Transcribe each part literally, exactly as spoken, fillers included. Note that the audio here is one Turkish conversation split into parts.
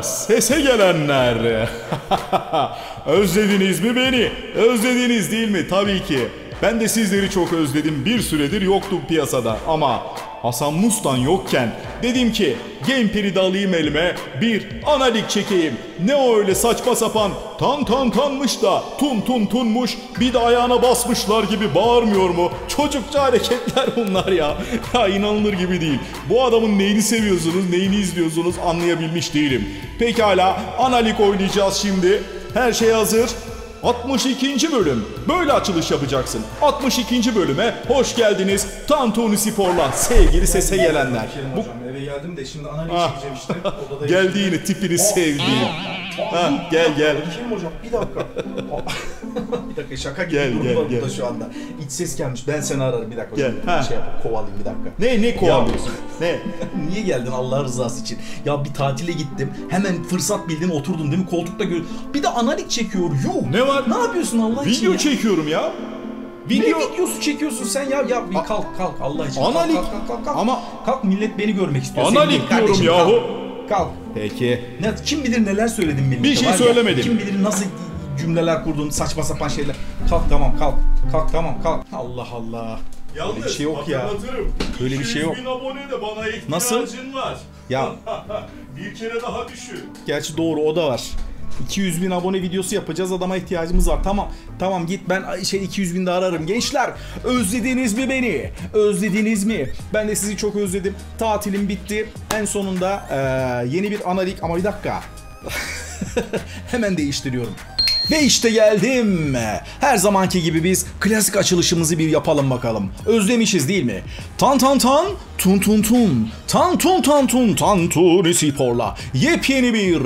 sese gelenler. Özlediniz mi beni? Özlediniz değil mi? Tabii ki. Ben de sizleri çok özledim. Bir süredir yoktum piyasada ama Hasan Mustan yokken dedim ki Gamepad'i de alayım elime, bir analik çekeyim. Ne o öyle saçma sapan tan tan tanmış da tun tun tunmuş, bir de ayağına basmışlar gibi bağırmıyor mu? Çocukça hareketler bunlar ya. Ya inanılır gibi değil. Bu adamın neyini seviyorsunuz, neyini izliyorsunuz anlayabilmiş değilim. Pekala, analik oynayacağız şimdi. Her şey hazır. altmış ikinci bölüm. Böyle açılış yapacaksın. altmış ikinci bölüme hoş geldiniz. Tantuni Spor'la sevgili sese gelenler. Bu hocam, eve geldim de şimdi analiz ah. çekeceğim işte. Odada Geldi yine tipini sevdiğim. Ha, gel gel. Kim hocam? Bir dakika. Bir dakika şaka gibi Gel, durum gel, var gel. burada şu anda. İç ses gelmiş. Ben seni ararım bir dakika. Gel, Hocam. ha. Bir şey yapayım. Kovalayayım bir dakika. Ne ne kovalıyorsun? Ne? Niye geldin Allah rızası için? Ya bir tatile gittim. Hemen fırsat bildin oturdun değil mi? Koltukta gör. Bir de analik çekiyor. Yuh. Ne var? Ne yapıyorsun Allah için Video ya? çekiyorum ya. Video... Ne videosu çekiyorsun sen ya? Ya bir kalk kalk Allah için. Analik. Kalk kalk kalk kalk. Ama kalk millet beni görmek istiyor. analik Senin diyorum kardeşim, yahu. Kalk. kalk. Peki. Ne, kim bilir neler söyledin millete. Bir şey var ya, söylemedim. Kim bilir nasıl cümleler kurdun, saçma sapan şeyler. Kalk tamam kalk. Kalk tamam kalk. Allah Allah. Yalnız Böyle bir şey yok ya. hatırlatırım. Böyle bir şey yok. iki yüz bin abone de bana ihtiyacın Nasıl? var. Ya. Bir kere daha düşün. Gerçi doğru o da var. iki yüz bin abone videosu yapacağız, adama ihtiyacımız var. Tamam tamam git ben şey iki yüz bin de ararım. Gençler özlediniz mi beni? Özlediniz mi? Ben de sizi çok özledim. Tatilim bitti. En sonunda ee, yeni bir analik ama bir dakika. Hemen değiştiriyorum. Ve işte geldim. Her zamanki gibi biz klasik açılışımızı bir yapalım bakalım. Özlemişiz değil mi? Tan tan tan, tun tun tun. Tan tun tan tun, Tantuni Spor'la yepyeni bir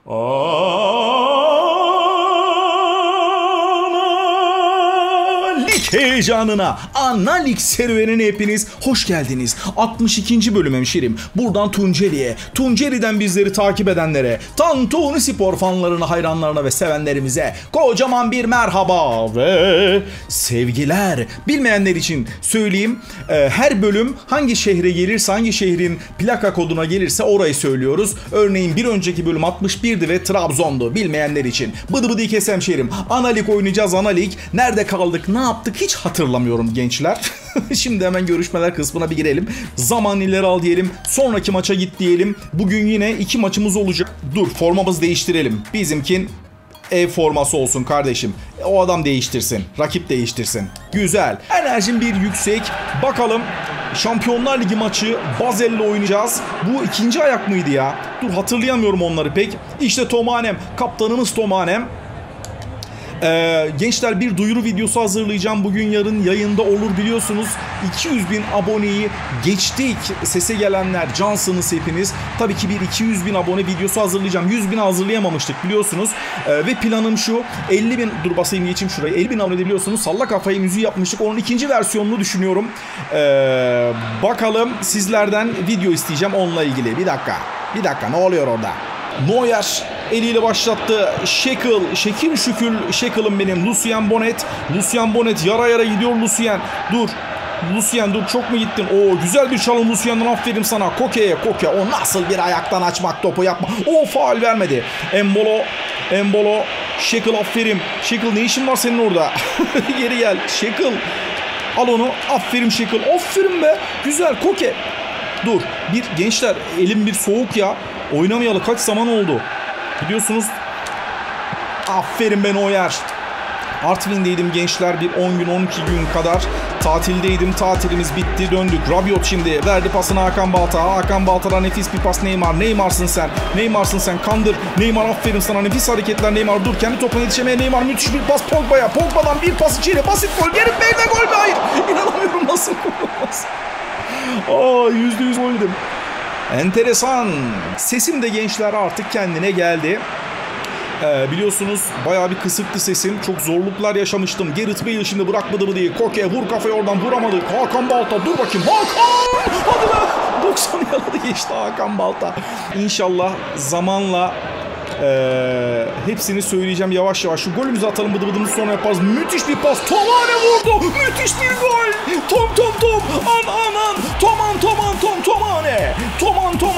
analik heyecanına, analik serüvenine hepiniz hoş geldiniz. altmış ikinci bölüm hemşerim. Buradan Tunceli'ye, Tunceli'den bizleri takip edenlere, Tantuni Spor fanlarına, hayranlarına ve sevenlerimize kocaman bir merhaba ve sevgiler. Bilmeyenler için söyleyeyim. Her bölüm hangi şehre gelirse, hangi şehrin plaka koduna gelirse orayı söylüyoruz. Örneğin bir önceki bölüm altmış birdi ve Trabzon'du. Bilmeyenler için. Bıdı bıdı kes hemşerim. Analik oynayacağız, analik. Nerede kaldık, ne yaptık hiç hatırlamıyorum gençler. Şimdi hemen görüşmeler kısmına bir girelim. Zaman ileri al diyelim. Sonraki maça git diyelim. Bugün yine iki maçımız olacak. Dur, formamızı değiştirelim. Bizimkin ev forması olsun kardeşim. O adam değiştirsin. Rakip değiştirsin. Güzel. Enerjim bir yüksek. Bakalım. Şampiyonlar Ligi maçı Basel'le oynayacağız. Bu ikinci ayak mıydı ya? Dur, hatırlayamıyorum onları pek. İşte Tomanem. Kaptanımız Tomanem. Ee, gençler bir duyuru videosu hazırlayacağım. Bugün yarın yayında olur biliyorsunuz. iki yüz bin aboneyi geçtik. Sese gelenler cansınız hepiniz. Tabii ki bir iki yüz bin abone videosu hazırlayacağım. yüz bin hazırlayamamıştık biliyorsunuz. Ee, ve planım şu. elli bin, dur basayım geçeyim şurayı. elli bin abone biliyorsunuz. Salla kafayı müziği yapmıştık. Onun ikinci versiyonunu düşünüyorum. Ee, bakalım sizlerden video isteyeceğim onunla ilgili. Bir dakika. Bir dakika ne oluyor orada? Neuer eliyle başlattı. Şekil, şekil şükül Şekil'im benim. Lucien Bonnet. Lucien Bonnet yara yara gidiyor Lucien. Dur. Lucien dur, çok mu gittin? Oo, güzel bir çalım Lucien'den, aferin sana. Koke'ye, Koke. O nasıl bir ayaktan açmak, topu yapma. O faul vermedi. Embolo. Embolo. Şekil aferin. Şekil ne işin var senin orada? Geri gel. Şekil. Al onu. Aferin Şekil. Aferin be. Güzel Koke. Dur. Bir gençler elim bir soğuk ya. Oynamayalı kaç zaman oldu? Biliyorsunuz. Aferin ben Neuer. Artvin'deydim gençler bir on gün on iki gün kadar. Tatildeydim. Tatilimiz bitti. Döndük. Rabiot şimdi verdi pasını Hakan Balta. Hakan Balta'dan nefis bir pas Neymar. Neymar'sın sen. Neymar'sın sen. Kandır. Neymar aferin sana. Nefis hareketler Neymar. Dur, kendi topuna yetişemeye Neymar. Müthiş bir pas Pogba'ya. Pogba'dan bir pas içeri. Basit gol. Geri Bey'de gol mü? Hayır. İnanamıyorum nasıl gol olmaz. Aa, yüzde yüz gol dedim. Enteresan. Sesim de gençler artık kendine geldi. Ee, biliyorsunuz bayağı bir kısıktı sesim. Çok zorluklar yaşamıştım. Gareth Bale şimdi bırakmadı mı diye. Koke vur kafayı, oradan vuramadı. Hakan Balta dur bakayım. Hakan! Hadi be! doksan yaladı geçti Hakan Balta. İnşallah zamanla Ee, hepsini söyleyeceğim yavaş yavaş. Şu golümüzü atalım, bıdı bıdımızı sonra yaparız. Müthiş bir pas. Tomane vurdu. Müthiş bir gol. Tom tom tom. An an an. Toman toman tom tomane. Toman toman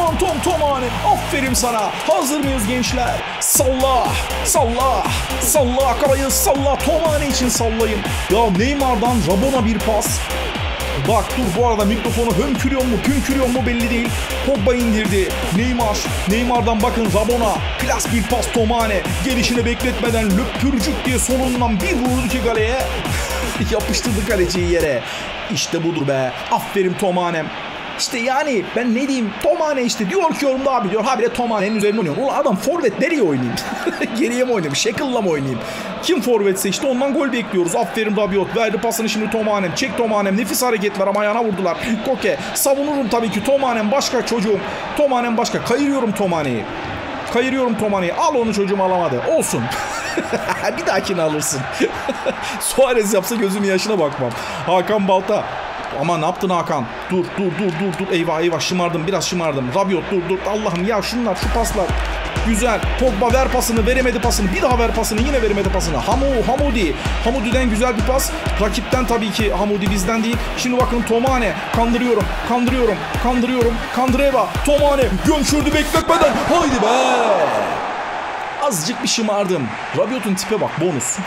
Tan Tom Tomane. Aferin sana. Hazır mıyız gençler? Salla. Salla. Salla Akaba'yı salla. Tomane için sallayın. Ya Neymar'dan Rabona bir pas. Bak dur bu arada mikrofonu hönkürüyor mu pünkürüyor mu belli değil. Pogba indirdi. Neymar. Neymar'dan bakın Rabona. Klas bir pas Tomane. Gelişini bekletmeden löpürcük diye solundan bir vurdu ki kaleye. Yapıştırdı kaleciyi yere. İşte budur be. Aferin Tomane'm. İşte yani ben ne diyeyim, Tomane işte diyor ki yorumda abi diyor habire Tomane'nin üzerine oynuyor. Ulan adam forvet nereye oynayayım? Geriye mi oynayayım? Shackle'la mı oynayayım? Kim forvetse işte ondan gol bekliyoruz. Aferin Rabiot. Verdi pasını şimdi Tomane'm. Çek Tomane'm. Nefis hareketler ama ayağına vurdular. Koke. Savunurum tabii ki Tomane'm başka çocuğum. Tomane'm başka. Kayırıyorum Tomane'yi. Kayırıyorum Tomane'yi. Al onu çocuğum alamadı. Olsun. Bir dahakini alırsın. Suarez yapsa gözümün yaşına bakmam. Hakan Balta. Ama ne yaptın Hakan? Dur dur dur dur dur. Eyvah eyvah şımardım biraz şımardım. Rabiot dur dur. Allah'ım ya şunlar şu paslar. Güzel. Pogba ver pasını, veremedi pasını. Bir daha ver pasını, yine veremedi pasını. Hamu, Hamudi. Hamudi'den güzel bir pas. Rakipten tabii ki, Hamudi bizden değil. Şimdi bakın Tomane. Kandırıyorum, kandırıyorum, kandırıyorum. Kandıreva. Tomane gömçürdü bekletmeden. Haydi be. Azıcık bir şımardım. Rabiot'un tipe bak, bonus.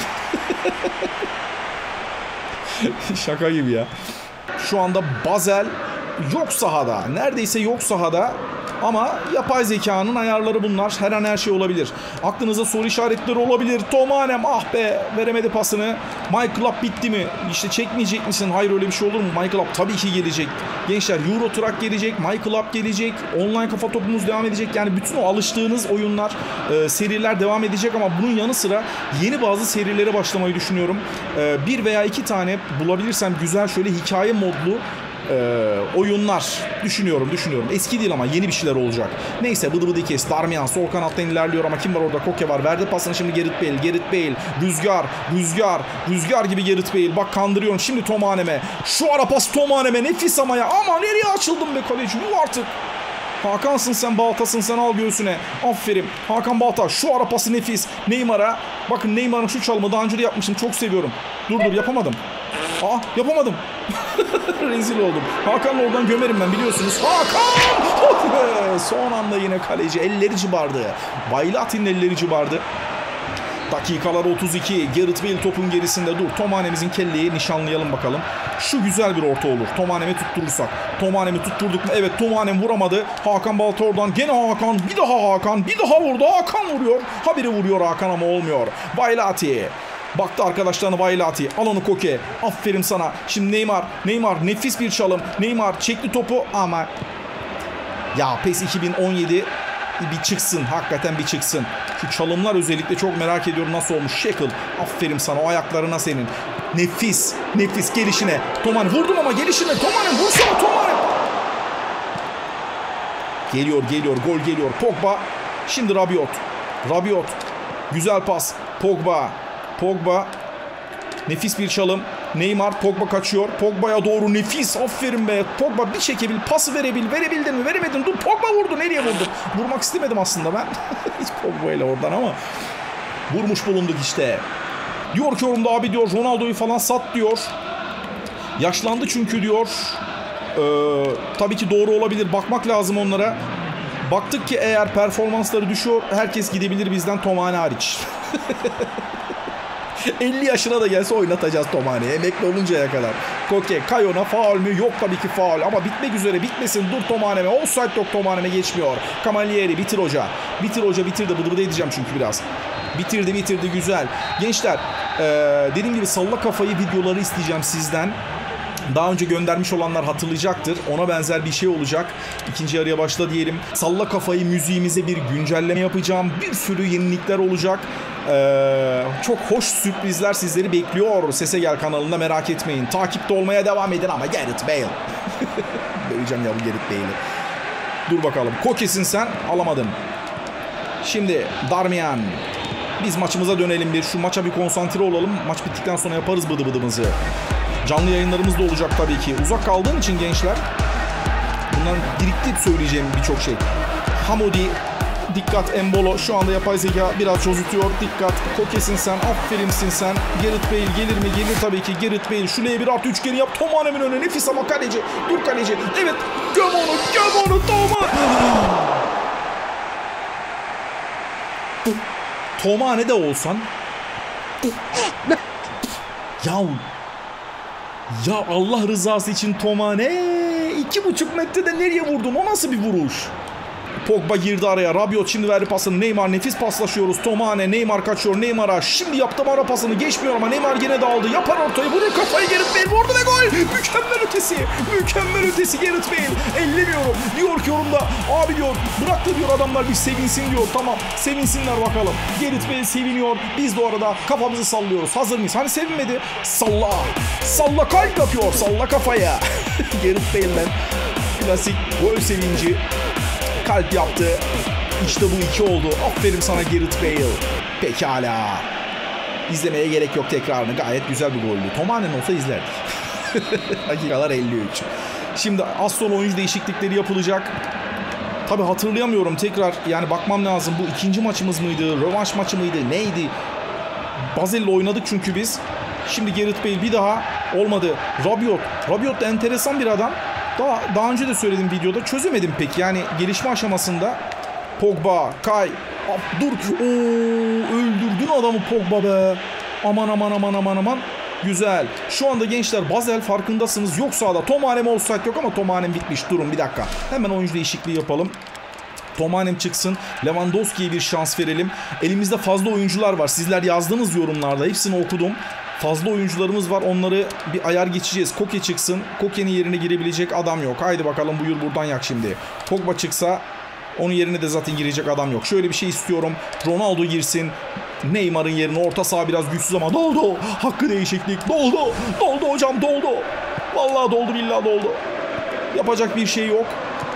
Şaka gibi ya. Şu anda Basel yok sahada. Neredeyse yok sahada. Ama yapay zekanın ayarları bunlar. Her an her şey olabilir. Aklınıza soru işaretleri olabilir. Tomanem ah be veremedi pasını. Michael Up bitti mi? İşte çekmeyecek misin? Hayır öyle bir şey olur mu? Michael Up tabii ki gelecek. Gençler Euro Truck gelecek. Michael Up gelecek. Online kafa topumuz devam edecek. Yani bütün o alıştığınız oyunlar, e, seriler devam edecek ama bunun yanı sıra yeni bazı serilere başlamayı düşünüyorum. E, bir veya iki tane bulabilirsem güzel şöyle hikaye modlu Ee, oyunlar düşünüyorum düşünüyorum. Eski değil ama yeni bir şeyler olacak. Neyse bıdı bıdı kes. Darmian sol kanattan ilerliyor ama kim var orada? Koke var. Verdi pasını şimdi Gerrit Bale. Gerrit Bale. Rüzgar. Rüzgar. Rüzgar gibi Gerrit Bale. Bak kandırıyorum. Şimdi Tomane'me. Şu ara pas Tomane'me. Nefis ama ya. Ama nereye açıldım be kaleci? Yuh artık. Hakan'sın sen, Baltasın sen, al göğsüne. Aferin. Hakan Balta. Şu ara pası nefis. Neymar'a. Bakın Neymar'ın şu çalımı daha önce de yapmıştım. Çok seviyorum. Dur dur yapamadım. Aa yapamadım. Rezil oldum. Hakan'la oradan gömerim ben biliyorsunuz. Hakan! Son anda yine kaleci. Elleri cibardı. Baylati'nin elleri cibardı. Dakikalar otuz iki. Gerrit Bale topun gerisinde. Dur. Tomane'mizin kelleyi nişanlayalım bakalım. Şu güzel bir orta olur. Tomane'mi tutturursak. Tomane'mi tutturduk mu? Evet Tomane'm vuramadı. Hakan Balta oradan. Gene Hakan. Bir daha Hakan. Bir daha vurdu. Hakan vuruyor. Habire vuruyor Hakan ama olmuyor. Baylati. Baktı arkadaşlarına Baylati. Al onu Koke. Aferin sana. Şimdi Neymar. Neymar nefis bir çalım. Neymar çekti topu ama ya PES iki bin on yedi bir çıksın. Hakikaten bir çıksın. Şu çalımlar özellikle çok merak ediyorum nasıl olmuş. Shackle. Aferin sana. O ayaklarına senin. Nefis. Nefis gelişine. Tomane vurdum ama gelişine. Tomane vursana Tomane. Geliyor geliyor. Gol geliyor. Pogba. Şimdi Rabiot. Rabiot. Güzel pas. Pogba. Pogba. Nefis bir çalım. Neymar. Pogba kaçıyor. Pogba'ya doğru nefis. Aferin be. Pogba bir çekebil. Pası verebil. Verebildin mi? Veremedin. Dur Pogba vurdu. Nereye vurdu? Vurmak istemedim aslında ben. Hiç Pogba ile oradan ama. Vurmuş bulunduk işte. Diyor ki yorumda abi diyor Ronaldo'yu falan sat diyor. Yaşlandı çünkü diyor. Ee, tabii ki doğru olabilir. Bakmak lazım onlara. Baktık ki eğer performansları düşüyor herkes gidebilir bizden Tomane hariç. elli yaşına da gelse oynatacağız Tomane'yi emekli oluncaya kadar. Koke, Kayon'a faul mü? Yok tabii ki faul ama bitmek üzere bitmesin. Dur Tomane'me. Offside yok Tomane'me geçmiyor. Camilleri bitir hoca. Bitir hoca bitir de bıdı bıdı edeceğim çünkü biraz. Bitirdi bitirdi güzel. Gençler ee, dediğim gibi salla kafayı videoları isteyeceğim sizden. Daha önce göndermiş olanlar hatırlayacaktır. Ona benzer bir şey olacak. İkinci yarıya başla diyelim. Salla kafayı müziğimize bir güncelleme yapacağım. Bir sürü yenilikler olacak. Ee, çok hoş sürprizler sizleri bekliyor. Sese Gel kanalında merak etmeyin. Takipte olmaya devam edin ama Gerrit Bale. Döveceğim ya bu Gerrit Bale'i. Dur bakalım. Kokesin sen. Alamadın. Şimdi Darmian. Biz maçımıza dönelim bir. Şu maça bir konsantre olalım. Maç bittikten sonra yaparız bıdı bıdımızı. Canlı yayınlarımız da olacak tabii ki. Uzak kaldığım için gençler bundan biriktirip söyleyeceğim birçok şey. Hamudi Dikkat Embolo şu anda yapay zeka biraz cozutuyor. Dikkat. Koke'sin sen. Afferinsin sen. Gareth Bale gelir mi? Gelir tabii ki. Gareth Bale. Şuraya bir artı üçgeni yap. Tomane'min önüne. Nefis ama kaleci. Dur kaleci. Evet. Göm onu. Göm onu. Tomane. Tomane de olsan. Ya. Ya Allah rızası için Tomane. İki buçuk metrede nereye vurdun? O nasıl bir vuruş? Pogba girdi araya. Rabiot şimdi verdi pasını. Neymar nefis paslaşıyoruz. Tomane. Neymar kaçıyor. Neymar'a. Şimdi yaptı ara pasını. Geçmiyor ama Neymar gene dağıldı. Yapar ortayı. Vurur kafayı. Gareth Bale vurdu ve gol. Mükemmel ötesi. Mükemmel ötesi Gareth Bale. Ellemiyorum. Diyor ki yorumda. Abi diyor. Bırak da diyor adamlar bir sevinsin diyor. Tamam. Sevinsinler bakalım. Gareth Bale seviniyor. Biz de orada kafamızı sallıyoruz. Hazır mıyız? Hani sevinmedi? Salla. Salla kalp yapıyor. Salla kafaya. Gareth Bale'den klasik gol sevinci. Kalp yaptı. İşte bu iki oldu. Aferin sana Gareth Bale. Pekala. İzlemeye gerek yok tekrarını. Gayet güzel bir goldü. Tomane'nin olsa izlerdik. Dakikalar elli üç. Şimdi az sonra oyuncu değişiklikleri yapılacak. Tabi hatırlayamıyorum tekrar. Yani bakmam lazım. Bu ikinci maçımız mıydı? Rövanş maçı mıydı? Neydi? Basel'le oynadık çünkü biz. Şimdi Gareth Bale bir daha olmadı. Rabiot. Rabiot da enteresan bir adam. Daha, daha önce de söyledim videoda. Çözemedim pek. Yani gelişme aşamasında Pogba, Kay. Dur. Oo, öldürdün adamı Pogba be. Aman aman aman aman aman. Güzel. Şu anda gençler Basel farkındasınız. Yok sağda. Tomanem olsak yok ama Tomanem bitmiş. Durun bir dakika. Hemen oyuncu değişikliği yapalım. Tomanem çıksın. Lewandowski'ye bir şans verelim. Elimizde fazla oyuncular var. Sizler yazdığınız yorumlarda. Hepsini okudum. Fazla oyuncularımız var. Onları bir ayar geçeceğiz. Koke çıksın. Koke'nin yerine girebilecek adam yok. Haydi bakalım buyur buradan yak şimdi. Pogba çıksa onun yerine de zaten girecek adam yok. Şöyle bir şey istiyorum. Ronaldo girsin. Neymar'ın yerine orta saha biraz güçsüz ama doldu. Hakkı değişiklik. Doldu. Doldu hocam doldu. Vallahi doldu billahi doldu. Yapacak bir şey yok.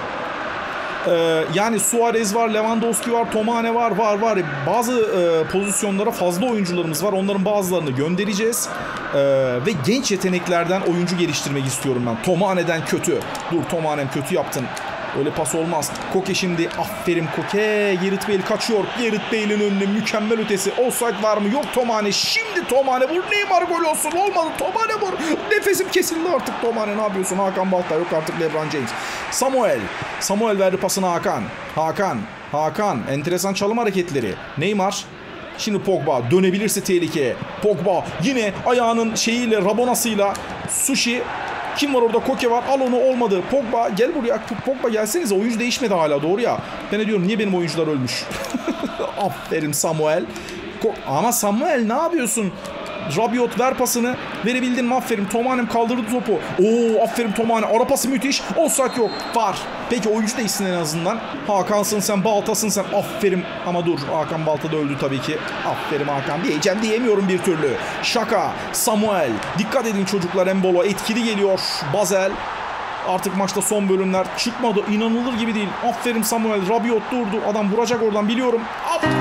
Ee, yani Suarez var, Lewandowski var, Tomane var, var var. Bazı e, pozisyonlara fazla oyuncularımız var. Onların bazılarını göndereceğiz. Ee, ve genç yeteneklerden oyuncu geliştirmek istiyorum ben. Tomane'den kötü. Dur Tomane'm kötü yaptın. Öyle pas olmaz. Koke şimdi. Aferin Koke. Gareth Bale kaçıyor. Gareth Bale'in önüne mükemmel ötesi. Offside var mı? Yok Tomane. Şimdi Tomane vur. Neymar gol olsun. Olmadı. Tomane vur. Nefesim kesildi artık Tomane. Ne yapıyorsun? Hakan Balta. Yok artık LeBron James. Samuel. Samuel verdi pasını Hakan. Hakan. Hakan. Enteresan çalım hareketleri. Neymar. Şimdi Pogba. Dönebilirse tehlike. Pogba. Yine ayağının şeyiyle, rabonasıyla. Sushi. Kim var orada? Koke var. Al onu olmadı. Pogba gel buraya. Pogba gelsenize. Oyuncu değişmedi hala doğru ya. Ben ne diyorum? Niye benim oyuncular ölmüş? Aferin Samuel. Ko- Ama Samuel ne yapıyorsun? Rabiot ver pasını. Verebildin mi? Aferin. Tomanem kaldırdı topu. Oo aferin Tomane. Ara pası müthiş. Olsak yok. Var. Peki oyuncu değişsin en azından. Hakan'sın sen. Baltasın sen. Aferin. Ama dur. Hakan Balta da öldü tabii ki. Aferin Hakan. Diyeceğim diyemiyorum bir türlü. Şaka. Samuel. Dikkat edin çocuklar. Embolo etkili geliyor. Basel. Artık maçta son bölümler çıkmadı. İnanılır gibi değil. Aferin Samuel. Rabiot durdu. Adam vuracak oradan biliyorum. Aferin.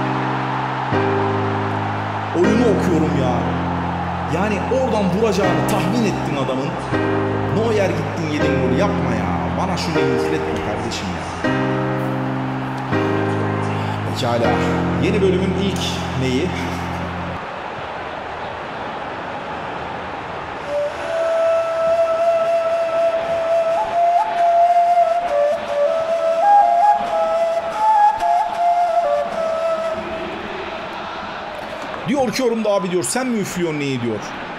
Oyunu okuyorum ya. Yani oradan vuracağını tahmin ettin adamın. Neuer gittin yedin golü. Yapma ya. Bana şunu izletme kardeşim ya. Pekala. Yeni bölümün ilk neyi? Diyor ki yorumda abi diyor sen mi üflüyorsun neyi diyor.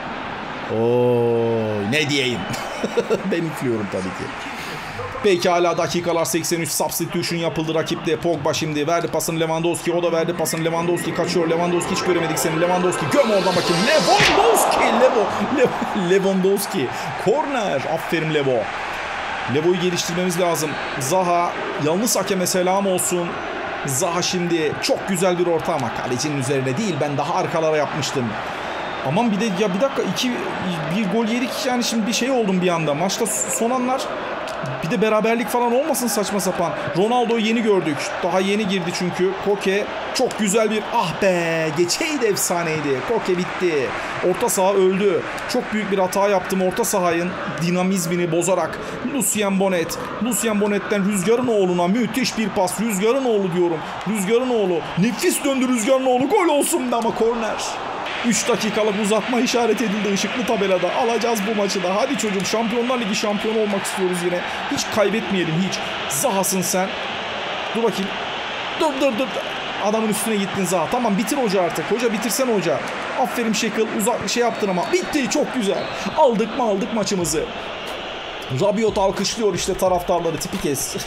Oo ne diyeyim. Ben üflüyorum tabii ki. Pekala dakikalar seksen üç substitution yapıldı rakipte. Pogba şimdi verdi pasını Lewandowski. O da verdi pasını Lewandowski kaçıyor. Lewandowski hiç göremedik seni. Lewandowski göm oradan bakayım. Lewandowski. Levo. Levo. Lewandowski. Korner. Aferin Levo. Levo'yu geliştirmemiz lazım. Zaha yalnız hakeme selam olsun. Zaha şimdi çok güzel bir orta ama kalecinin üzerine değil ben daha arkalara yapmıştım. Aman bir de ya bir dakika iki bir gol yedik yani şimdi bir şey oldum bir anda. Maçta son anlar bir de beraberlik falan olmasın saçma sapan. Ronaldo'yu yeni gördük. Daha yeni girdi çünkü. Koke çok güzel bir ah be geçeydi efsaneydi. Koke bitti. Orta saha öldü. Çok büyük bir hata yaptım orta sahanın dinamizmini bozarak. Lucien Bonnet. Lucien Bonnet'ten Rüzgar'ın oğluna müthiş bir pas. Rüzgar'ın oğlu diyorum. Rüzgar'ın oğlu. Nefis döndü Rüzgar'ın oğlu. Gol olsun ama korner. üç dakikalık uzatma işaret edildi ışıklı tabelada. Alacağız bu maçı da. Hadi çocuğum Şampiyonlar Ligi şampiyonu olmak istiyoruz yine. Hiç kaybetmeyelim hiç. Zaha'sın sen. Dur bakayım. Dur dur dur. Adamın üstüne gittin Zaha. Tamam bitir hoca artık. Hoca bitirsen hoca. Aferin Şekil. Uzak şey yaptın ama. Bitti çok güzel. Aldık mı aldık maçımızı. Rabiot alkışlıyor işte taraftarları tipi kes.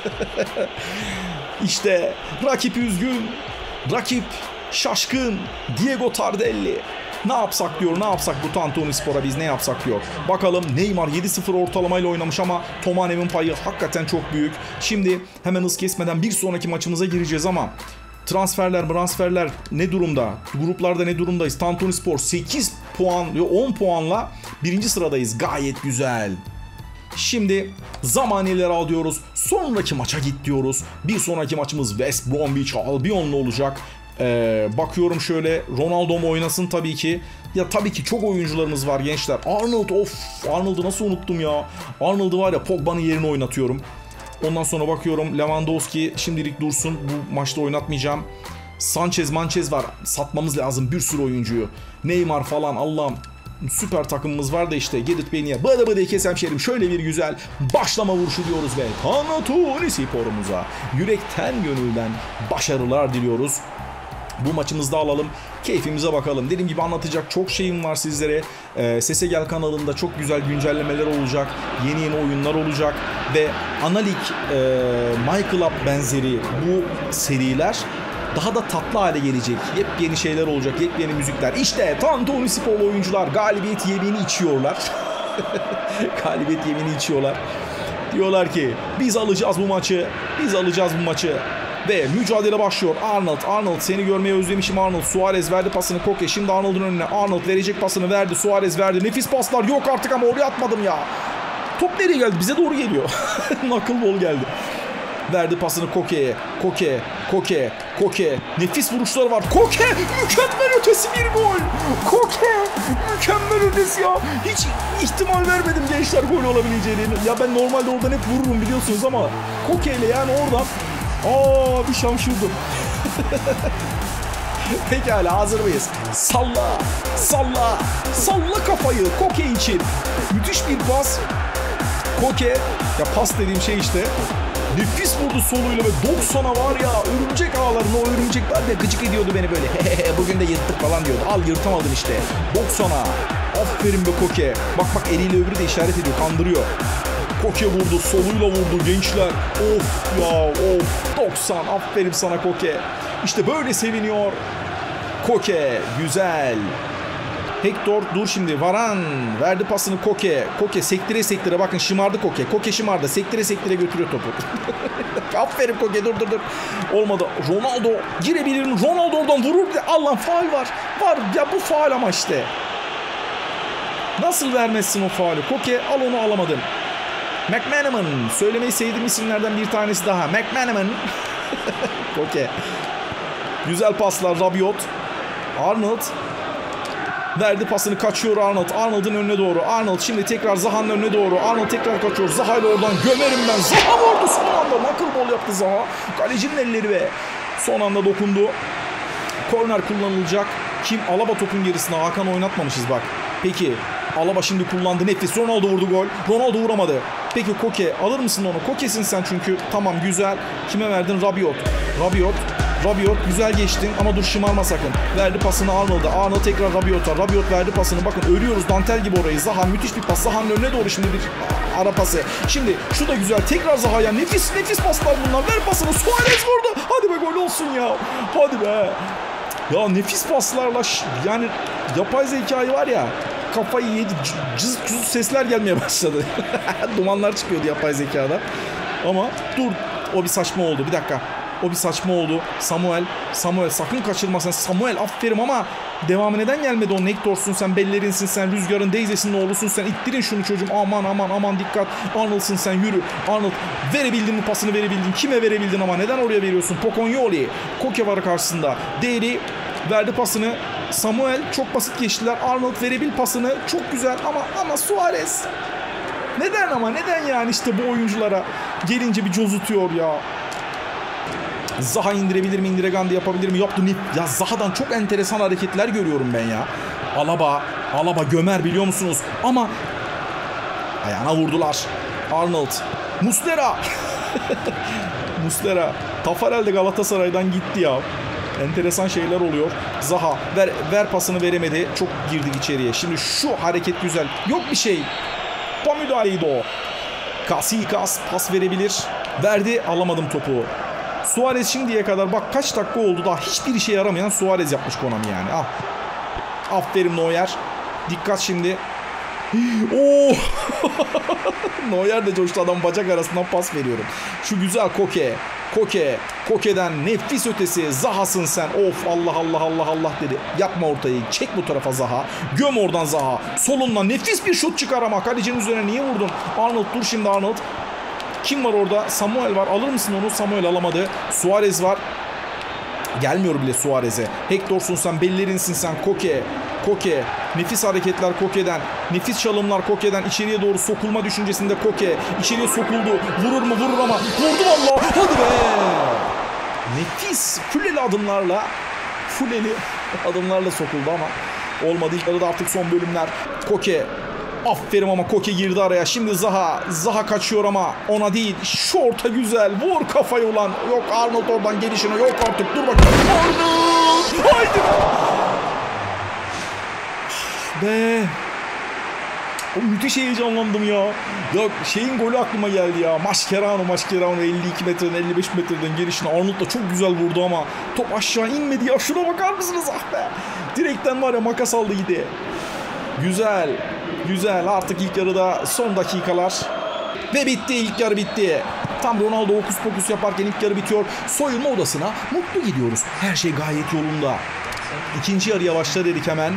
İşte rakip üzgün. Rakip şaşkın. Diego Tardelli. Ne yapsak diyor, ne yapsak bu Tantunispor'a biz ne yapsak diyor. Bakalım Neymar yedi sıfır ortalamayla oynamış ama Tomane'nin payı hakikaten çok büyük. Şimdi hemen hız kesmeden bir sonraki maçımıza gireceğiz ama transferler, transferler ne durumda? Gruplarda ne durumdayız? Tantunispor sekiz puan, on puanla birinci sıradayız. Gayet güzel. Şimdi zamaniyeleri alıyoruz. Sonraki maça git diyoruz. Bir sonraki maçımız West Bromwich Albion'la olacak. Ee, bakıyorum şöyle Ronaldo mu oynasın tabii ki. Ya tabii ki çok oyuncularımız var gençler. Arnold of Arnold'u nasıl unuttum ya. Arnold'u var ya Pogba'nın yerine oynatıyorum. Ondan sonra bakıyorum Lewandowski şimdilik dursun. Bu maçta oynatmayacağım. Sanchez Manchez var. Satmamız lazım bir sürü oyuncuyu. Neymar falan Allah'ım. Süper takımımız var da işte Gedit Bey'niye bıdı bıdı kesem şerim şöyle bir güzel başlama vuruşu diyoruz ve Tantunispor'umuza yürekten gönülden başarılar diliyoruz. Bu maçımızda alalım. Keyfimize bakalım. Dediğim gibi anlatacak çok şeyim var sizlere. Ee, Sese Gel kanalında çok güzel güncellemeler olacak. Yeni yeni oyunlar olacak. Ve Analik e, My Club benzeri bu seriler daha da tatlı hale gelecek. Yepyeni şeyler olacak. Yepyeni müzikler. İşte Tantunispor'lu oyuncular galibiyet yemini içiyorlar. galibiyet yemini içiyorlar. Diyorlar ki biz alacağız bu maçı. Biz alacağız bu maçı. Ve mücadele başlıyor. Arnold, Arnold seni görmeyi özlemişim Arnold. Suarez verdi pasını Koke. Şimdi Arnold'un önüne. Arnold verecek pasını verdi. Suarez verdi. Nefis paslar yok artık ama oraya atmadım ya. Top nereye geldi? Bize doğru geliyor. Knuckleball geldi. Verdi pasını Koke'ye. Koke, Koke, Koke. Nefis vuruşları var. Koke! Mükemmel ötesi bir gol. Koke! Mükemmel ötesi ya. Hiç ihtimal vermedim gençler gol olabileceğini. Ya ben normalde oradan hep vururum biliyorsunuz ama Koke ile yani oradan aa bir şamşırdım. Pekala hazır mıyız? Salla, salla, salla kafayı Koke için. Müthiş bir pas. Koke, ya pas dediğim şey işte. Nefis vurdu soluyla ve doksana var ya örümcek ağlarını o örümcekler de gıcık ediyordu beni böyle. Bugün de yırttık falan diyordu. Al yırtamadın işte. doksana. Aferin be Koke. Bak bak eliyle öbürü de işaret ediyor. Kandırıyor. Koke vurdu. Soluyla vurdu gençler. Of ya of. doksan. Aferin sana Koke. İşte böyle seviniyor. Koke. Güzel. Hector dur şimdi. Varan verdi pasını Koke. Koke sektire sektire. Bakın şımardı Koke. Koke şımardı. Sektire sektire götürüyor topu. Aferin Koke. Dur dur dur. Olmadı. Ronaldo girebilir mi? Ronaldo oradan vurur. Allah faul var. Var. Ya bu faul ama işte. Nasıl vermezsin o faulü? Koke al onu alamadın. McManaman. Söylemeyi sevdiğim isimlerden bir tanesi daha. McManaman. Koke. Güzel paslar. Rabiot. Arnold. Verdi pasını kaçıyor Arnold. Arnold'un önüne doğru. Arnold şimdi tekrar Zaha'nın önüne doğru. Arnold tekrar kaçıyor. Zaha ile oradan gömerim ben. Zaha vurdu son anda. Knuckleball yaptı Zaha. Kalecinin elleri ve son anda dokundu. Korner kullanılacak. Kim? Alaba topun gerisine. Hakan oynatmamışız bak. Peki. Alaba şimdi kullandı. Nefis. Ronaldo vurdu gol. Ronaldo vuramadı. Peki Koke. Alır mısın onu? Koke'sin sen çünkü. Tamam güzel. Kime verdin? Rabiot. Rabiot. Rabiot güzel geçtin ama dur şımarma sakın. Verdi pasını Arnold'a. Arnold tekrar Rabiot'a. Rabiot verdi pasını. Bakın örüyoruz dantel gibi orayı. Zaha müthiş bir pas. Zaha'nın önüne doğru şimdi bir ara pası. Şimdi şu da güzel. Tekrar Zaha'ya. Nefis nefis paslar bunlar. Ver pasını. Suarez vurdu. Hadi be gol olsun ya. Hadi be. Ya nefis paslarla yani yapay zekayı var ya kafayı yedi. Cız cız sesler gelmeye başladı. Dumanlar çıkıyordu yapay zekada. Ama dur o bir saçma oldu. Bir dakika. O bir saçma oldu. Samuel. Samuel sakın kaçırma sen. Samuel aferin ama devamı neden gelmedi o? Nektor'sun sen, Bellerin'sin sen, Rüzgar'ın Daises'in oğlusun sen. İttirin şunu çocuğum. Aman aman aman dikkat. Arnold'sın sen, yürü. Arnold verebildin mi pasını, verebildin. Kime verebildin ama neden oraya veriyorsun? Pokonyoli. Koke var karşısında. Değeri verdi pasını. Samuel çok basit geçtiler. Arnold verebil pasını. Çok güzel ama ama Suarez. Neden ama neden yani işte bu oyunculara gelince bir cozutuyor ya. Zaha indirebilir mi? Indiregandi yapabilir mi? Yaptı. Ya Zaha'dan çok enteresan hareketler görüyorum ben ya. Alaba. Alaba gömer biliyor musunuz? Ama ayağına vurdular. Arnold. Muslera. Muslera. Tafarel de Galatasaray'dan gitti ya. Enteresan şeyler oluyor. Zaha ver, ver pasını veremedi. Çok girdik içeriye. Şimdi şu hareket güzel. Yok bir şey. Tam müdahaleydi o. Casillas pas verebilir. Verdi. Alamadım topu. Suarez şimdiye kadar bak kaç dakika oldu daha hiçbir işe yaramayan Suarez yapmış Konami yani. Ah. Aferin Neuer. Dikkat şimdi. Oo! Neuer de coştu, adam bacak arasından pas veriyorum. Şu güzel Koke. Koke. Koke'den nefis ötesi. Zaha'sın sen. Of Allah Allah Allah Allah dedi. Yapma ortayı. Çek bu tarafa Zaha. Göm oradan Zaha. Solundan nefis bir şut çıkar ama kalecinin üzerine niye vurdun? Arnold dur şimdi Arnold. Kim var orada? Samuel var. Alır mısın onu? Samuel alamadı. Suarez var. Gelmiyor bile Suarez'e. Hector'sun sen. Bellerin'sin sen. Koke. Koke. Nefis hareketler Koke'den. Nefis çalımlar Koke'den. İçeriye doğru sokulma düşüncesinde Koke. İçeriye sokuldu. Vurur mu? Vurur ama. Vurdu valla. Hadi be. Nefis. Fuleli adımlarla. Fuleli adımlarla sokuldu ama olmadı. İlk arada artık son bölümler. Koke. Aferin ama Koke girdi araya. Şimdi Zaha. Zaha kaçıyor ama ona değil. Şu orta güzel. Vur kafayı ulan. Yok Arnold oradan gelişine. Yok artık. Dur bakayım. Arnold. Haydi. Be. O müthiş heyecanlandım ya. Ya şeyin golü aklıma geldi ya. Mascherano, Mascherano elli iki metreden elli beş metreden gelişine. Arnold da çok güzel vurdu ama top aşağı inmedi ya. Şuna bakar mısınız? Ah be. Direkten var ya makas aldı gidi. Güzel. Güzel. Artık ilk yarıda son dakikalar. Ve bitti. İlk yarı bitti. Tam Ronaldo okus pokus yaparken ilk yarı bitiyor. Soyunma odasına mutlu gidiyoruz. Her şey gayet yolunda. İkinci yarıya başla dedik hemen.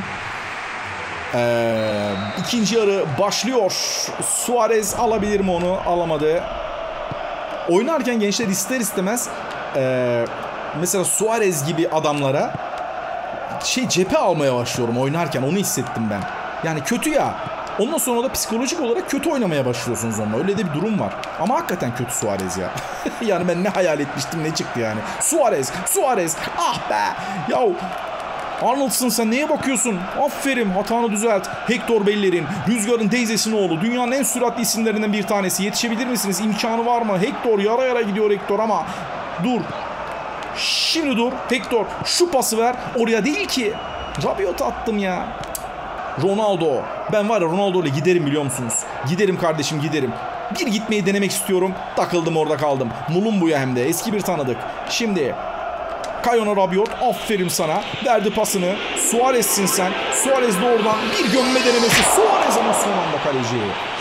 Ee, ikinci yarı başlıyor. Suarez alabilir mi onu? Alamadı. Oynarken gençler ister istemez ee, mesela Suarez gibi adamlara şey cephe almaya başlıyorum oynarken. Onu hissettim ben. Yani kötü ya. Ondan sonra da psikolojik olarak kötü oynamaya başlıyorsunuz onunla. Öyle de bir durum var. Ama hakikaten kötü Suarez ya. Yani ben ne hayal etmiştim ne çıktı yani. Suarez, Suarez. Ah be. Yahu. Arnold'sın sen, neye bakıyorsun? Aferin, hatanı düzelt. Hector Bellerin, Rüzgar'ın Daises'in oğlu. Dünyanın en süratli isimlerinden bir tanesi. Yetişebilir misiniz? İmkanı var mı? Hector yara yara gidiyor Hector ama dur. Şimdi dur. Hector şu pası ver. Oraya değil ki. Rabiot attım ya. Ronaldo. Ben var ya Ronaldo ile giderim biliyor musunuz? Giderim kardeşim giderim. Bir gitmeyi denemek istiyorum. Takıldım orada kaldım. Mulumbu'ya hem de. Eski bir tanıdık. Şimdi Kayona Rabiot, aferin sana. Verdi pasını. Suarez'sin sen. Suarez de oradan bir gömme denemesi. Suarez ama son anda kaleci.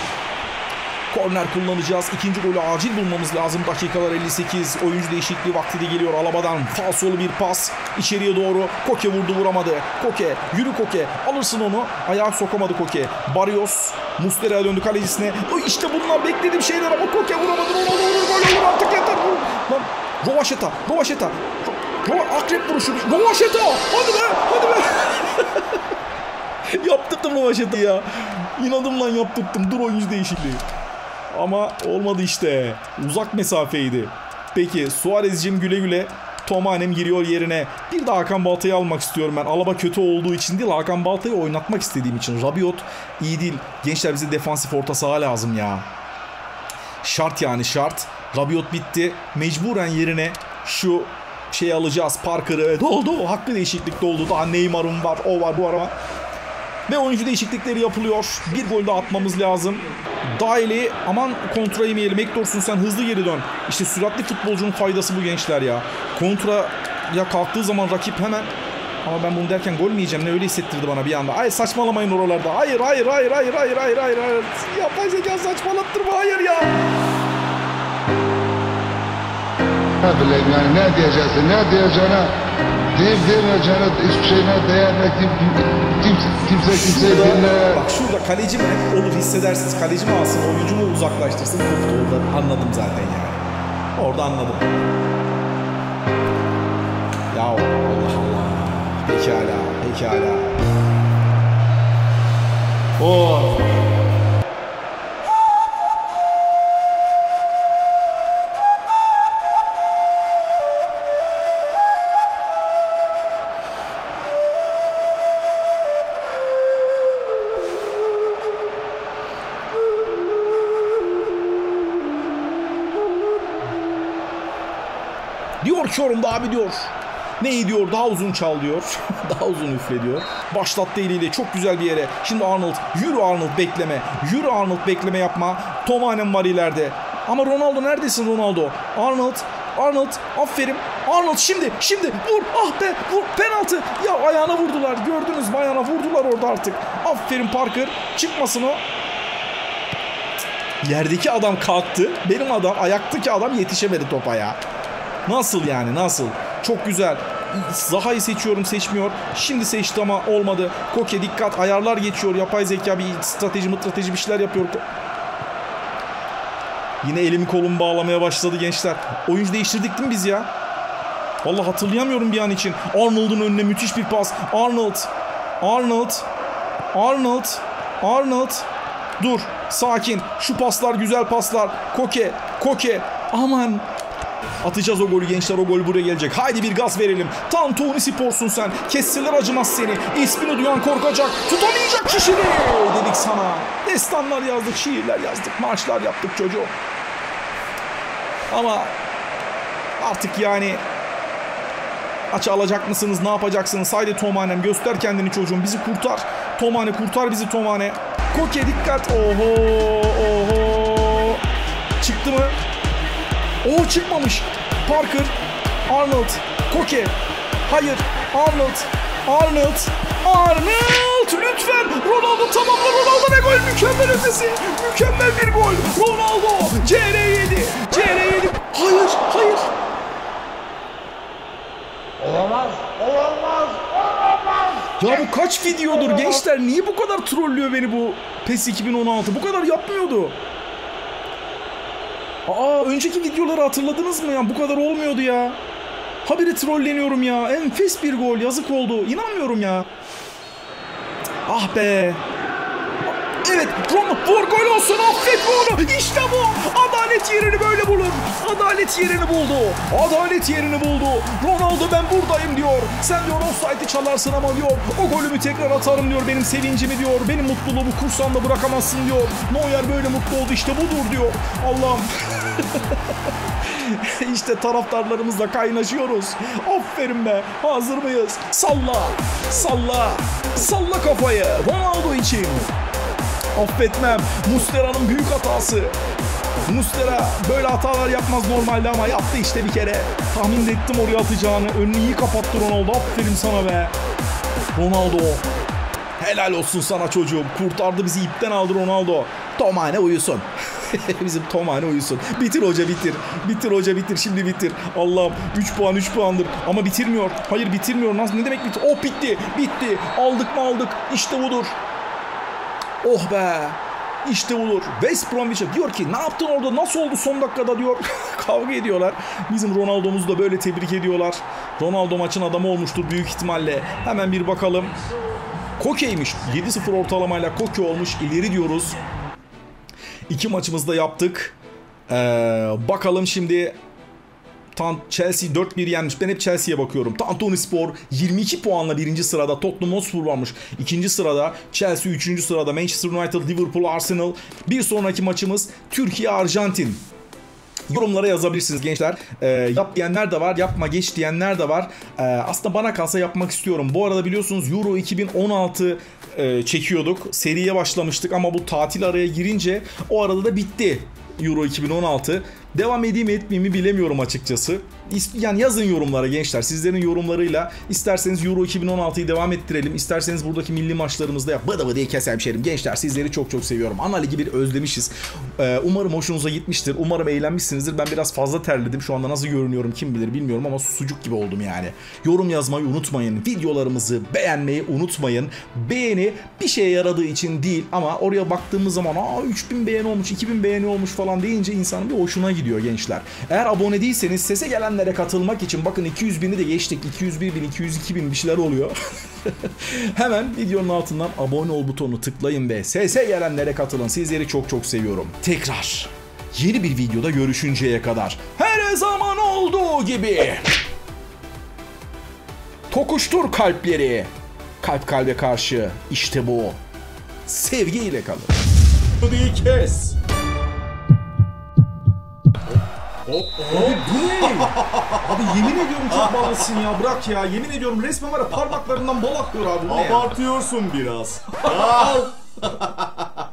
Korner kullanacağız. İkinci golü acil bulmamız lazım. Dakikalar elli sekiz. Oyuncu değişikliği vakti de geliyor. Alaba'dan falsolu bir pas. İçeriye doğru. Koke vurdu, vuramadı. Koke. Yürü Koke. Alırsın onu. Ayağa sokamadı Koke. Barrios. Muslera'ya döndü kalecisine. İşte bunlar beklediğim şeyler ama Koke vuramadı. Ronaldo vurur. Gol olur artık yeter. Lan. Rovaşeta. Rovaşeta. Rova, akrep vuruşu. Rovaşeta. Hadi be. Hadi be. Yaptırdım Rovaşeta'yı ya. İnadım lan yaptırdım. Dur oyuncu değişikliği. Ama olmadı işte. Uzak mesafeydi. Peki Suarez'cim güle güle. Tomanem giriyor yerine. Bir de Hakan Balta'yı almak istiyorum ben. Alaba kötü olduğu için değil, Hakan Balta'yı oynatmak istediğim için. Rabiot iyi değil. Gençler bize defansif orta saha lazım ya. Şart yani şart. Rabiot bitti. Mecburen yerine şu şeyi alacağız. Parker'ı. Doldu. Hakkı değişiklikte oldu. Daha Neymar'ım var. O var bu arama. Ve oyuncu değişiklikleri yapılıyor. Bir gol daha atmamız lazım. Dahili aman kontra yemeyelim. Hector'sun sen, hızlı geri dön. İşte süratli futbolcunun faydası bu gençler ya. Kontra ya kalktığı zaman rakip hemen. Ama ben bunu derken gol mü yiyeceğim? Ne öyle hissettirdi bana bir anda. Hayır saçmalamayın oralarda. Hayır hayır hayır hayır hayır hayır hayır. hayır. Yapay zeka saçmalattırma. Hayır ya. Ne bileyim yani ne diyeceksin, ne diyeceğine, deyip demeyeceğine hiçbir şeyine değer ve kimse, kimse kimseyi dinler. Bak şurada kaleci mi olur hissedersiniz. Kaleci mi alsın, oyuncu mu uzaklaştırsın? Orada anladım zaten yani. Orada anladım. Ya Allah Allah. Pekala, pekala. Oh. Diyor ki yorumda abi diyor. Ne diyor? Daha uzun çal diyor. Daha uzun üfle diyor. Başlattı eliyle çok güzel bir yere. Şimdi Arnold. Yürü Arnold bekleme. Yürü Arnold bekleme yapma. Tomanem var ileride. Ama Ronaldo neredesin Ronaldo? Arnold. Arnold. Aferin. Arnold şimdi. Şimdi. Vur. Ah be. Vur. Penaltı. Ya ayağına vurdular. Gördünüz mü? Ayağına vurdular orada artık. Aferin Parker. Çıkmasın o. Yerdeki adam kalktı. Benim adam, ayaktaki adam yetişemedi topa ya. Nasıl yani nasıl? Çok güzel. Zaha'yı seçiyorum, seçmiyor. Şimdi seçti ama olmadı. Koke dikkat, ayarlar geçiyor. Yapay zeka bir strateji strateji bir şeyler yapıyor. Yine elimi kolumu bağlamaya başladı gençler. Oyuncu değiştirdik değil mi biz ya? Vallahi hatırlayamıyorum bir an için. Arnold'un önüne müthiş bir pas. Arnold. Arnold. Arnold. Arnold. Dur. Sakin. Şu paslar güzel paslar. Koke. Koke. Aman. Atacağız o golü gençler, o gol buraya gelecek. Haydi bir gaz verelim. Tantuni sporsun sen. Kesseler acımaz seni. İsmini duyan korkacak. Tutamayacak kişini dedik sana. Destanlar yazdık, şiirler yazdık, marşlar yaptık çocuğum. Ama artık yani açı alacak mısınız? Ne yapacaksınız? Haydi Tomanem göster kendini çocuğum. Bizi kurtar. Tomane kurtar bizi Tomane. Koke dikkat. Oho oho. Çıktı mı? Oo çıkmamış. Parker. Arnold. Koke. Hayır. Arnold. Arnold. Arnold. Lütfen. Ronaldo tamamla. Ronaldo ne gol. Mükemmel ötesi. Mükemmel bir gol. Ronaldo. C R yedi. C R yedi. Hayır. Hayır. Olamaz, olamaz, olamaz. Ya bu kaç videodur gençler? Niye bu kadar trollüyor beni bu PES iki bin on altı? Bu kadar yapmıyordu. Aa önceki videoları hatırladınız mı ya? Bu kadar olmuyordu ya. Habire trolleniyorum ya. Enfes bir gol. Yazık oldu. İnanmıyorum ya. Ah be. Evet. Vur gol olsun. Affet bunu. İşte bu. Adalet yerini böyle bulur. Adalet yerini buldu. Adalet yerini buldu. Ronaldo ben buradayım diyor. Sen diyor offside'i çalarsın ama diyor. O golümü tekrar atarım diyor. Benim sevincimi diyor. Benim mutluluğumu kursağımda bırakamazsın diyor. Neuer böyle mutlu oldu. İşte budur diyor. Allah'ım. İşte taraftarlarımızla kaynaşıyoruz. Aferin be. Hazır mıyız? Salla. Salla. Salla kafayı. Ronaldo için. Affetmem. Muslera'nın büyük hatası. Muslera böyle hatalar yapmaz normalde ama yaptı işte bir kere. Tahmin ettim oraya atacağını. Önünü iyi kapattı Ronaldo. Aferin sana be. Ronaldo. Helal olsun sana çocuğum. Kurtardı bizi, ipten aldı Ronaldo. Tomane uyusun. Bizim Tomane uyusun. Bitir hoca bitir. Bitir hoca bitir. Şimdi bitir. Allah'ım üç puan üç puandır. Ama bitirmiyor. Hayır bitirmiyor. Nasıl, ne demek bitir? Oh bitti. Bitti. Aldık mı aldık. İşte budur. Oh be. İşte olur. West Bromwich diyor ki ne yaptın orada, nasıl oldu son dakikada diyor. Kavga ediyorlar. Bizim Ronaldo'muzu da böyle tebrik ediyorlar. Ronaldo maçın adamı olmuştur büyük ihtimalle. Hemen bir bakalım. Koke'ymiş. yedi sıfır ortalamayla Koke olmuş. İleri diyoruz. İki maçımızda yaptık. Ee, bakalım şimdi. Chelsea dört bir yenmiş. Ben hep Chelsea'ye bakıyorum. Tantuni Spor yirmi iki puanla birinci sırada. Tottenham Hotspur varmış ikinci sırada. Chelsea üçüncü sırada. Manchester United, Liverpool, Arsenal. Bir sonraki maçımız Türkiye Arjantin. Yorumlara yazabilirsiniz gençler. Ee, yap diyenler de var, yapma geç diyenler de var. Ee, aslında bana kalsa yapmak istiyorum. Bu arada biliyorsunuz Euro iki bin on altı e, çekiyorduk. Seriye başlamıştık ama bu tatil araya girince o arada da bitti Euro iki bin on altı. Devam edeyim etmeyeyim mi bilemiyorum açıkçası. Yani yazın yorumlara gençler. Sizlerin yorumlarıyla isterseniz Euro iki bin on altıyı devam ettirelim. İsterseniz buradaki milli maçlarımızda yap. Bıdı bıdı keser şerim. Gençler sizleri çok çok seviyorum. Ana Ligi bir özlemişiz. Ee, umarım hoşunuza gitmiştir. Umarım eğlenmişsinizdir. Ben biraz fazla terledim. Şu anda nasıl görünüyorum kim bilir bilmiyorum ama sucuk gibi oldum yani. Yorum yazmayı unutmayın. Videolarımızı beğenmeyi unutmayın. Beğeni bir şeye yaradığı için değil ama oraya baktığımız zaman aa üç bin beğeni olmuş, iki bin beğeni olmuş falan deyince insanın bir hoşuna gidiyor gençler. Eğer abone değilseniz sese gelenlere katılmak için bakın iki yüz bini de geçtik. iki yüz bir bin, iki yüz iki bin bir şeyler oluyor. Hemen videonun altından abone ol butonunu tıklayın ve sese gelenlere katılın. Sizleri çok çok seviyorum. Tekrar yeni bir videoda görüşünceye kadar her zaman olduğu gibi tokuştur kalpleri. Kalp kalbe karşı işte bu. Sevgiyle kalın. Hadi kes. Hop, abi bu ne? Abi yemin ediyorum çok bağlısın ya, bırak ya. Yemin ediyorum resmen var ya parmaklarından bal akıyor abi, bu ne ya? Abartıyorsun biraz.